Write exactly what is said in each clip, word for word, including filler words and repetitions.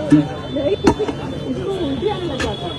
इसको उल्टी आने लग जाता है।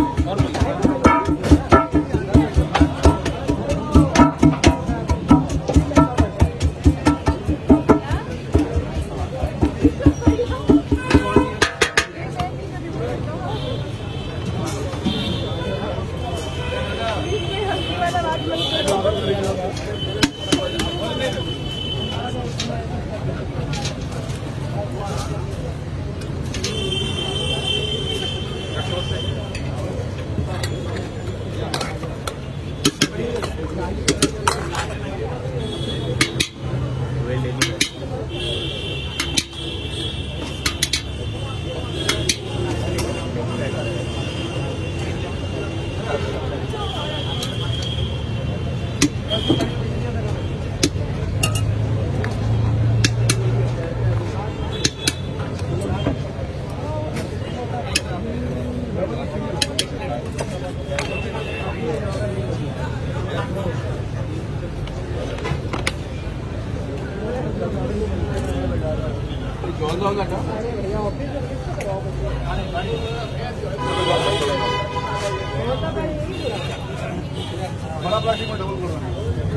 बड़ा प्लास्टिक में डबल करवाना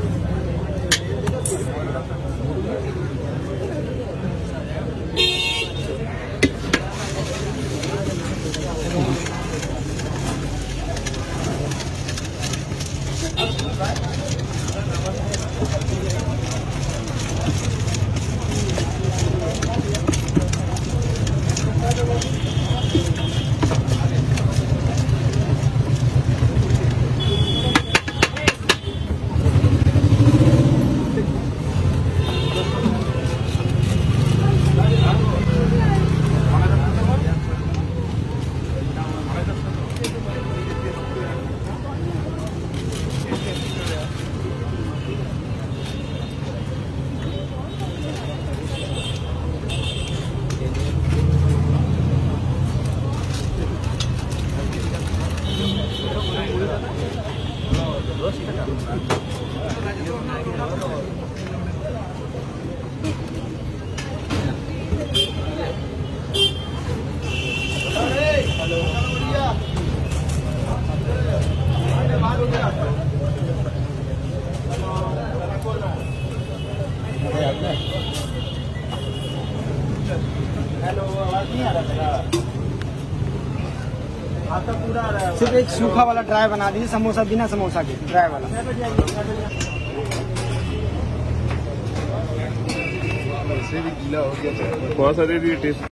हेलो, आवाज नहीं आ रहा था। आपका पूरा आ रहा है। सिर्फ एक सूखा वाला ड्राई बना दीजिए, समोसा बिना समोसा के ड्राई वाला। वैसे भी गीला हो गया, थोड़ा सा दे दीजिए टेस्ट।